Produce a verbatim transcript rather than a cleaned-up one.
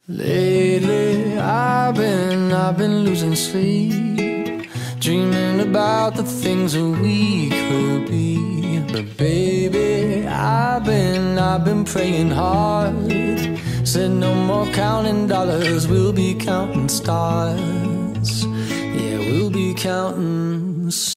Lately I've been, I've been losing sleep, dreaming about the things that we could be. But baby, I've been, I've been praying hard. Said no more counting dollars, we'll be counting stars. Yeah, we'll be counting stars.